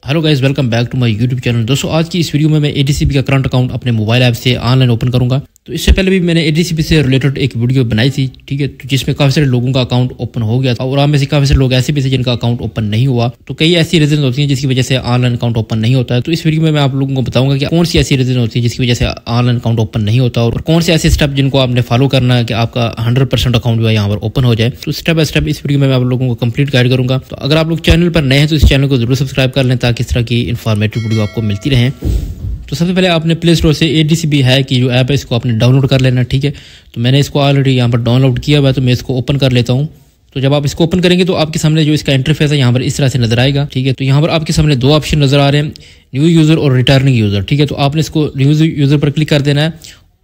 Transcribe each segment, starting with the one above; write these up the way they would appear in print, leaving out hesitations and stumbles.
Hello guys, welcome back to my YouTube channel. दोस्तों, आज की इस वीडियो में मैं एडीसीबी का करंट अकाउंट अपने मोबाइल ऐप से ऑनलाइन ओपन करूंगा। तो इससे पहले भी मैंने एडीसीबी से रिलेटेड एक वीडियो बनाई थी, ठीक है, तो जिसमें काफी सारे लोगों का अकाउंट ओपन हो गया था और आप में से काफी सारे लोग ऐसे भी थे जिनका अकाउंट ओपन नहीं हुआ। तो कई ऐसी रीजन होती हैं जिसकी वजह से ऑनलाइन अकाउंट ओपन नहीं होता है। तो इस वीडियो में मैं आप लोगों को बताऊंगा कि कौन सी ऐसी रीजन होती है जिसकी वजह से ऑनलाइन अकाउंट ओपन नहीं होता और कौन से ऐसे स्टेप जिनको आपने फॉलो करना है कि आपका 100% अकाउंट जो है यहाँ पर ओपन हो जाए। तो स्टेप बाय स्टेप इस वीडियो में मैं आप लोगों को कंप्लीट गाइड करूंगा। तो अगर आप लोग चैनल पर नए हैं तो इस चैनल को जरूर सब्सक्राइब कर लें ताकि इस तरह की इन्फॉर्मेटिव वीडियो आपको मिलती रहे। तो सबसे पहले आपने प्ले स्टोर से एडीसीबी है कि जो ऐप है इसको आपने डाउनलोड कर लेना, ठीक है। तो मैंने इसको ऑलरेडी यहाँ पर डाउनलोड किया हुआ है, तो मैं इसको ओपन कर लेता हूँ। तो जब आप इसको ओपन करेंगे तो आपके सामने जो इसका इंटरफेस है यहाँ पर इस तरह से नजर आएगा, ठीक है। तो यहाँ पर आपके सामने दो ऑप्शन नजर आ रहे हैं, न्यू यूजर और रिटर्निंग यूजर, ठीक है। तो आपने इसको न्यू यूजर पर क्लिक कर देना है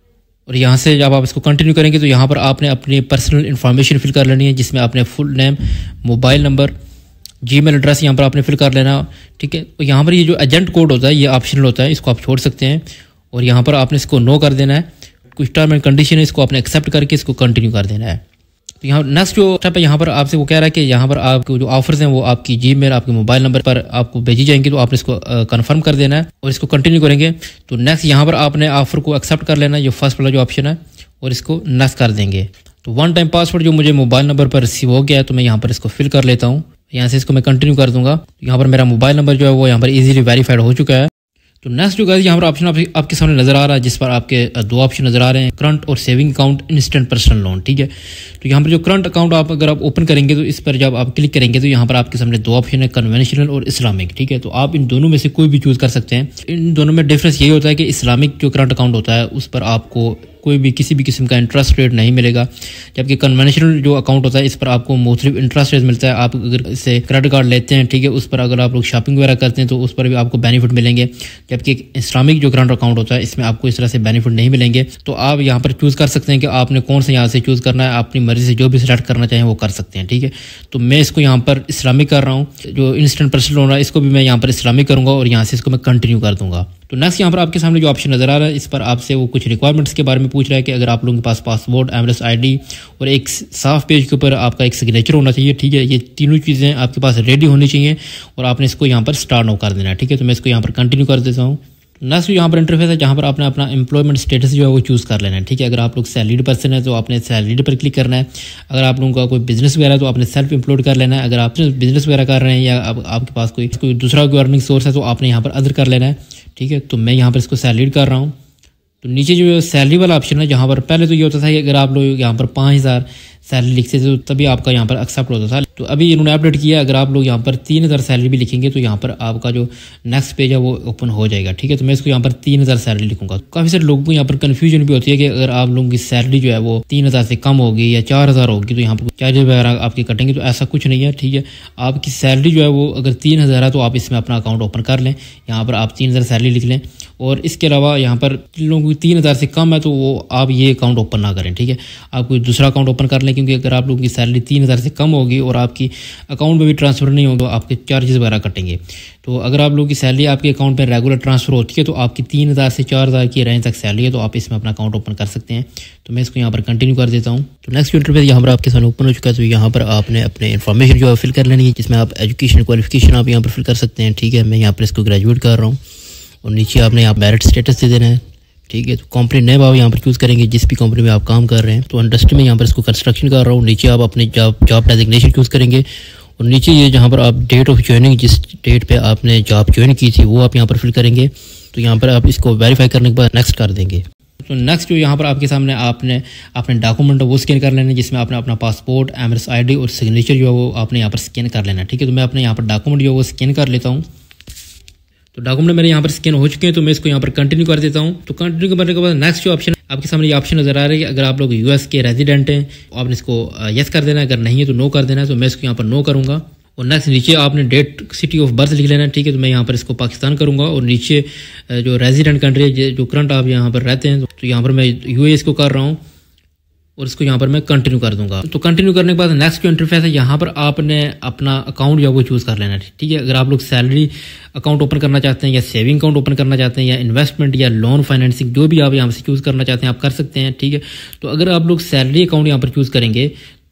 और यहाँ से जब आप इसको कंटिन्यू करेंगे तो यहाँ पर आपने अपनी पर्सनल इन्फॉर्मेशन फिल कर लेनी है, जिसमें आपने full name, mobile number, Gmail address यहाँ पर आपने फिल कर लेना, ठीक है। तो यहाँ पर ये जो एजेंट कोड होता है ये ऑप्शनल होता है, इसको आप छोड़ सकते हैं और यहाँ पर आपने इसको नो कर देना है। कुछ टर्म एंड कंडीशन है, इसको आपने एक्सेप्ट करके इसको कंटिन्यू कर देना है। तो यहाँ नेक्स्ट जो स्टेप है यहाँ पर आपसे वो कह रहा है कि यहाँ पर आपको जो ऑफर्स हैं वो आपकी जीमेल, आपके मोबाइल नंबर पर आपको भेजी जाएंगी, तो आपने इसको कंफर्म कर देना है और इसको कंटिन्यू करेंगे। तो नेक्स्ट यहाँ पर आपने ऑफर को एक्सेप्ट कर लेना है, जो फर्स्ट वाला जो ऑप्शन है, और इसको नेक्स्ट कर देंगे। तो वन टाइम पासवर्ड जो मुझे मोबाइल नंबर पर रिसीव हो गया है तो मैं यहाँ पर इसको फिल कर लेता हूँ। यहाँ से इसको मैं कंटिन्यू कर दूंगा। यहाँ पर मेरा मोबाइल नंबर जो है वो यहाँ पर इजीली वेरीफाइड हो चुका है। तो नेक्स्ट जो गाइस यहाँ पर ऑप्शन आपके सामने नजर आ रहा है, जिस पर आपके दो ऑप्शन नजर आ रहे हैं, करंट और saving account, instant personal loan, ठीक है। तो यहाँ पर जो करंट अकाउंट अगर आप ओपन करेंगे तो इस पर जब आप क्लिक करेंगे तो यहाँ पर आपके सामने दो ऑप्शन है, कन्वेंशनल और इस्लामिक, ठीक है। तो आप इन दोनों में से कोई भी चूज कर सकते हैं। इन दोनों में डिफरेंस यही होता है कि इस्लामिक जो करंट अकाउंट होता है उस पर आपको कोई भी किसी भी किस्म का इंटरेस्ट रेट नहीं मिलेगा, जबकि कन्वेंशनल जो अकाउंट होता है इस पर आपको मुख्तलिफ इंटरेस्ट रेट मिलता है। आप अगर इससे क्रेडिट कार्ड लेते हैं, ठीक है, उस पर अगर आप लोग शॉपिंग वगैरह करते हैं तो उस पर भी आपको बेनिफिट मिलेंगे, जबकि इस्लामिक जो करंट अकाउंट होता है इसमें आपको इस तरह से बेनिफिट नहीं मिलेंगे। तो आप यहाँ पर चूज कर सकते हैं कि आपने कौन सा यहाँ से चूज करना है, अपनी मर्जी से जो भी सिलेक्ट करना चाहें वो कर सकते हैं, ठीक है। तो मैं इसको यहाँ पर इस्लामिक कर रहा हूँ। जो इंस्टेंट पर्सनल लोन है इसको भी मैं यहाँ पर इस्लामिक करूंगा और यहाँ से इसको मैं कंटिन्यू कर दूंगा। तो नेक्स्ट यहाँ पर आपके सामने जो ऑप्शन नजर आ रहा है इस पर आपसे वो कुछ रिक्वायरमेंट्स के बारे में पूछ रहा है कि अगर आप लोगों के पास पासपोर्ट, एमरेस आईडी और एक साफ पेज के ऊपर आपका एक सिग्नेचर होना चाहिए, ठीक है। ये तीनों चीज़ें आपके पास रेडी होनी चाहिए और आपने इसको यहाँ पर स्टार्ट नो कर देना है, ठीक है। तो मैं इसको यहाँ पर कंटिन्यू कर देता हूँ। नेक्स्ट यहाँ पर इंटरफेस है जहाँ पर आपने अपना एम्प्लॉयमेंट स्टेटस जो है वो चूज़ कर लेना है, ठीक है। अगर आप लोग सैलरीड पर्सन है तो आपने सैलरीड पर क्लिक करना है। अगर आप लोगों का कोई बिजनेस वगैरह है तो आपने सेल्फ एम्प्लॉयड कर लेना है। अगर आप बिजनेस वगैरह कर रहे हैं या आपके पास कोई दूसरा अर्निंग सोर्स है तो आपने यहाँ पर अदर कर लेना है, ठीक है। तो मैं यहाँ पर इसको सैलरीड कर रहा हूँ। तो नीचे जो सैलरी वाला ऑप्शन है जहाँ पर पहले तो ये होता था कि अगर आप लोग यहाँ पर 5000 सैलरी लिखते थे तो तभी आपका यहाँ पर एक्सेप्ट होता था। तो अभी इन्होंने अपडेट किया, अगर आप लोग यहाँ पर 3000 सैलरी भी लिखेंगे तो यहाँ पर आपका जो नेक्स्ट पेज है वो ओपन हो जाएगा, ठीक है। तो मैं इसको यहाँ पर 3000 सैलरी लिखूंगा। काफ़ी सारे लोगों को यहाँ पर कन्फ्यूजन भी होती है कि अगर आप लोगों की सैलरी जो है वो 3000 से कम होगी या 4000 होगी तो यहाँ पर चार्जेस वगैरह आपके कटेंगे, तो ऐसा कुछ नहीं है, ठीक है। आपकी सैलरी जो है वो अगर 3000 है तो आप इसमें अपना अकाउंट ओपन कर लें। यहाँ पर आप 3000 सैलरी लिख लें और इसके अलावा यहाँ पर जिन लोगों की 3000 से कम है तो वो आप ये अकाउंट ओपन ना करें, ठीक है। आप कोई दूसरा अकाउंट ओपन कर लें, क्योंकि अगर आप लोगों की सैलरी 3000 से कम होगी और आपकी अकाउंट में भी ट्रांसफर नहीं होगा तो आपके चार्जेस वगैरह कटेंगे। तो अगर आप लोगों की सैलरी आपके अकाउंट में रेगुलर ट्रांसफर होती है तो आपकी 3000 से 4000 की रेंज तक सैलरी है तो आप इसमें अपना अकाउंट ओपन कर सकते हैं। तो मैं इसको यहाँ पर कंटिन्यू कर देता हूँ। तो नेक्स्ट इंटरफेस यहाँ पर आपके सामने ओपन हो चुका है। तो यहाँ पर आपने अपने इन्फॉर्मेशन जो है फिल कर लेनी है, जिसमें आप एजुकेशन क्वालिफिकेशन आप यहाँ पर फिल कर सकते हैं, ठीक है। मैं यहाँ पर इसको ग्रेजुएट कर रहा हूँ और नीचे आपने यहाँ मेरिट स्टेटस दे देना है, ठीक है। तो कंपनी नेम आप यहाँ पर चूज़ करेंगे जिस भी कंपनी में आप काम कर रहे हैं। तो इंडस्ट्री में यहाँ पर इसको कंस्ट्रक्शन कर रहा हूँ। नीचे आप अपने जॉब डेजिग्नेशन चूज़ करेंगे और नीचे ये जहाँ पर आप डेट ऑफ ज्वाइनिंग, जिस डेट पे आपने जॉब ज्वाइन की थी वो आप यहाँ पर फिल करेंगे। तो यहाँ पर आप इसको वेरीफाई करने के बाद नेक्स्ट कर देंगे। तो नेक्स्ट जो यहाँ पर आपके सामने आपने अपने डॉक्यूमेंट वो स्कैन कर लेना है, जिसमें आपने अपना पासपोर्ट, एमरेस आईडी और सिग्नेचर जो है वो आपने यहाँ पर स्कैन कर लेना है, ठीक है। तो मैं अपने यहाँ पर डॉक्यूमेंट जो है वो स्कैन कर लेता हूँ। तो डॉक्यूमेंट मेरे यहाँ पर स्कैन हो चुके हैं तो मैं इसको यहाँ पर कंटिन्यू कर देता हूँ। तो कंटिन्यू करने के बाद नेक्स्ट जो ऑप्शन आपके सामने ये ऑप्शन नजर आ रहा है कि अगर आप लोग यूएस के रेजिडेंट हैं तो आपने इसको यस कर देना है, अगर नहीं है तो नो कर देना है। तो मैं इसको यहाँ पर नो करूँगा और नेक्स्ट नीचे आपने डेट, सिटी ऑफ बर्थ लिख लेना है, ठीक है। तो मैं यहाँ पर इसको पाकिस्तान करूँगा और नीचे जो रेजिडेंट कंट्री है, जो करंट आप यहाँ पर रहते हैं, तो यहाँ पर मैं यूएस को कर रहा हूँ और इसको यहाँ पर मैं कंटिन्यू कर दूंगा। तो कंटिन्यू करने के बाद नेक्स्ट जो इंटरफेस है यहाँ पर आपने अपना अकाउंट जो है वो चूज़ कर लेना है, ठीक है। अगर आप लोग सैलरी अकाउंट ओपन करना चाहते हैं या सेविंग अकाउंट ओपन करना चाहते हैं या इन्वेस्टमेंट या लोन फाइनेंसिंग, जो भी आप यहाँ से चूज़ करना चाहते हैं आप कर सकते हैं, ठीक है। तो अगर आप लोग सैलरी अकाउंट यहाँ पर चूज़ करेंगे तो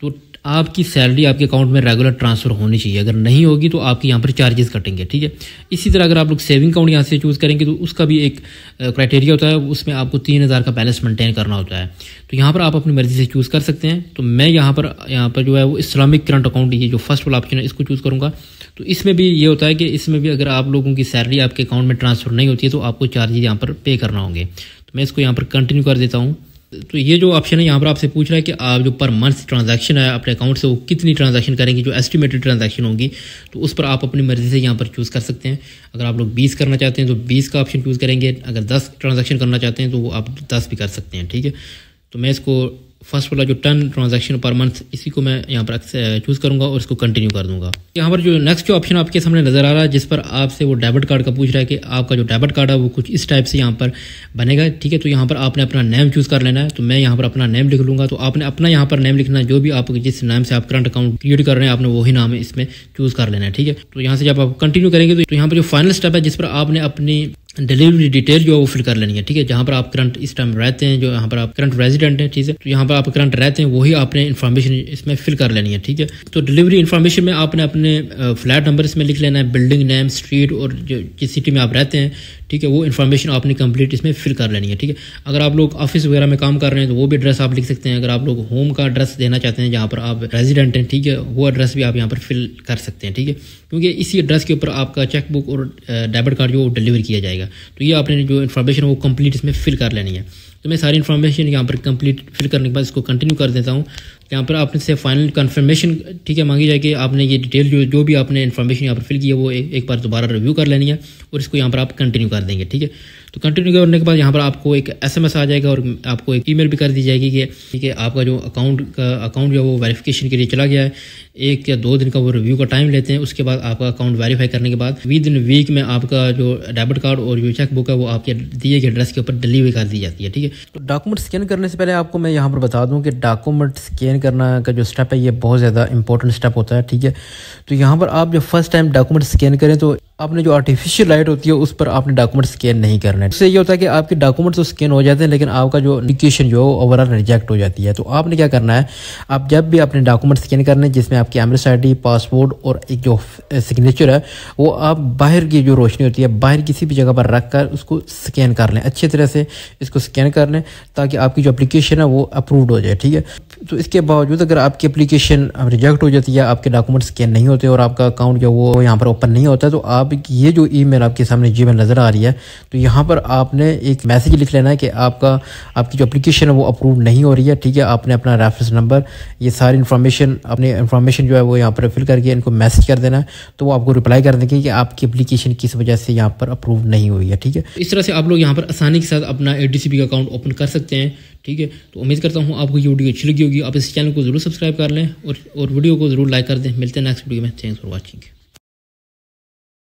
आपकी सैलरी आपके अकाउंट में रेगुलर ट्रांसफ़र होनी चाहिए। अगर नहीं होगी तो आपके यहाँ पर चार्जेस कटेंगे, ठीक है। इसी तरह अगर आप लोग सेविंग अकाउंट यहाँ से चूज़ करेंगे तो उसका भी एक क्राइटेरिया होता है, उसमें आपको 3000 का बैलेंस मेंटेन करना होता है। तो यहाँ पर आप अपनी मर्ज़ी से चूज़ कर सकते हैं। तो मैं यहाँ पर जो है वो इस्लामिक करंट अकाउंट, ये जो फर्स्ट वाला ऑप्शन है, इसको चूज़ करूँगा। तो इसमें भी ये होता है कि इसमें भी अगर आप लोगों की सैलरी आपके अकाउंट में ट्रांसफ़र नहीं होती है तो आपको चार्जेज यहाँ पर पे करना होंगे। तो मैं इसको यहाँ पर कंटिन्यू कर देता हूँ। तो ये जो ऑप्शन है यहाँ पर आपसे पूछ रहा है कि आप जो पर मंथ ट्रांजैक्शन है अपने अकाउंट से वो कितनी ट्रांजैक्शन करेंगे, जो एस्टिमेटेड ट्रांजैक्शन होंगी, तो उस पर आप अपनी मर्ज़ी से यहाँ पर चूज़ कर सकते हैं। अगर आप लोग 20 करना चाहते हैं तो 20 का ऑप्शन चूज़ करेंगे। अगर 10 ट्रांजैक्शन करना चाहते हैं तो वो आप 10 भी कर सकते हैं, ठीक है। तो मैं इसको फर्स्ट वाला जो 10 ट्रांजैक्शन पर मंथ, इसी को मैं यहाँ पर चूज़ करूँगा और इसको कंटिन्यू कर दूँगा। यहाँ पर जो नेक्स्ट जो ऑप्शन आपके सामने नज़र आ रहा है, जिस पर आपसे वो डेबिट कार्ड का पूछ रहा है कि आपका जो डेबिट कार्ड है वो कुछ इस टाइप से यहाँ पर बनेगा, ठीक है। तो यहाँ पर आपने अपना नेम चूज़ कर लेना है। तो मैं यहाँ पर अपना नेम लिख लूँगा। तो आपने अपना यहाँ पर नेम लिखना है, जो भी आप जिस नाम से आप करंट अकाउंट क्रिएट कर रहे हैं आपने वही नाम इसमें चूज़ कर लेना है, ठीक है। तो यहाँ से जब आप कंटिन्यू करेंगे तो यहाँ पर जो फाइनल स्टेप है जिस पर आपने अपनी डिलीवरी डिटेल जो है वो फिल कर लेनी है, ठीक है। जहाँ पर आप करंट इस टाइम रहते हैं, जो यहाँ पर आप करंट रेजिडेंट हैं, ठीक है। तो यहाँ पर आप करंट रहते हैं वही आपने इन्फॉर्मेशन इसमें फिल कर लेनी है, ठीक है। तो डिलीवरी इन्फॉर्मेशन में आपने अपने फ्लैट नंबर इसमें लिख लेना है, बिल्डिंग नेम, स्ट्रीट और जो जिस सिटी में आप रहते हैं, ठीक है, वो इन्फॉर्मेशन आपने कंप्लीट इसमें फिल कर लेनी है, ठीक है। अगर आप लोग ऑफिस वगैरह में काम कर रहे हैं तो वो भी एड्रेस आप लिख सकते हैं। अगर आप लोग होम का एड्रेस देना चाहते हैं जहाँ पर आप रेजिडेंट हैं, ठीक है, वो एड्रेस भी आप यहाँ पर फिल कर सकते हैं, ठीक है। क्योंकि इसी एड्रेस के ऊपर आपका चेकबुक और डेबिट कार्ड जो डिलीवर किया जाएगा। तो ये आपने जो इन्फॉर्मेशन वो कंप्लीट इसमें फिल कर लेनी है। तो मैं सारी इन्फॉर्मेशन यहाँ पर कंप्लीट फिल करने के बाद इसको कंटिन्यू कर देता हूँ। यहाँ पर आपने से फाइनल कंफर्मेशन, ठीक है, मांगी जाएगी। आपने ये डिटेल जो भी आपने इन्फॉर्मेशन यहाँ पर फिल की है वो एक बार दोबारा रिव्यू कर लेनी है और इसको यहाँ पर आप कंटिन्यू कर देंगे, ठीक है। तो कंटिन्यू करने के बाद यहाँ पर आपको एक SMS आ जाएगा और आपको एक ईमेल भी कर दी जाएगी कि ठीक है आपका जो अकाउंट जो है वो वेरिफिकेशन के लिए चला गया है। 1 या 2 दिन का वो रिव्यू का टाइम लेते हैं। उसके बाद आपका अकाउंट वेरीफाई करने के बाद विद इन वीक में आपका जो डेबिट कार्ड और जो चेक बुक है वो आपके दिए गए एड्रेस के ऊपर डिलीवरी कर दी जाती है, ठीक है। तो डॉक्यूमेंट स्कैन करने से पहले आपको मैं यहाँ पर बता दूँ कि डॉक्यूमेंट स्कैन करना का जो स्टेप है ये बहुत ज़्यादा इंपॉर्टेंट स्टेप होता है, ठीक है। तो यहाँ पर आप जब फर्स्ट टाइम डॉक्यूमेंट स्कैन करें तो आपने जो आर्टिफिशियल लाइट होती है उस पर आपने डॉक्यूमेंट स्कैन नहीं करना है। इससे ये होता है कि आपके डॉक्यूमेंट तो स्कैन हो जाते हैं लेकिन आपका जो एप्लीकेशन जो है ओवरऑल रिजेक्ट हो जाती है। तो आपने क्या करना है, आप जब भी अपने डॉक्यूमेंट स्कैन करने जिसमें आपकी एमरेस ID, पासपोर्ट और एक जो सिग्नेचर है वो आप बाहर की जो रोशनी होती है बाहर किसी भी जगह पर रख कर उसको स्कैन कर लें, अच्छी तरह से इसको स्कैन कर लें ताकि आपकी जो एप्लीकेशन है वो अप्रूव्ड हो जाए, ठीक है। तो इसके बावजूद अगर आपकी एप्लीकेशन रिजेक्ट हो जाती है, आपके डॉक्यूमेंट स्कैन नहीं होते और आपका अकाउंट जो वो यहाँ पर ओपन नहीं होता, तो आप ये जो ईमेल आपके सामने जीमेल नज़र आ रही है तो यहाँ पर आपने एक मैसेज लिख लेना है कि आपकी जो एप्लीकेशन है वो अप्रूव नहीं हो रही है, ठीक है। आपने अपना रेफरेंस नंबर, ये सारी इन्फॉर्मेशन जो है वो यहाँ पर फिल करके इनको मैसेज कर देना है। तो वो आपको रिप्लाई कर देंगे कि आपकी एप्लीकेशन किस वजह से यहाँ पर अप्रूव नहीं हुई है, ठीक है। इस तरह से आप लोग यहाँ पर आसानी के साथ अपना ADCB का अकाउंट ओपन कर सकते हैं, ठीक है। तो उम्मीद करता हूँ आपको ये वीडियो अच्छी लगी होगी। आप इस चैनल को जरूर सब्सक्राइब कर लें और वीडियो को जरूर लाइक कर दें। मिलते हैं नेक्स्ट वीडियो में। Thanks for watching.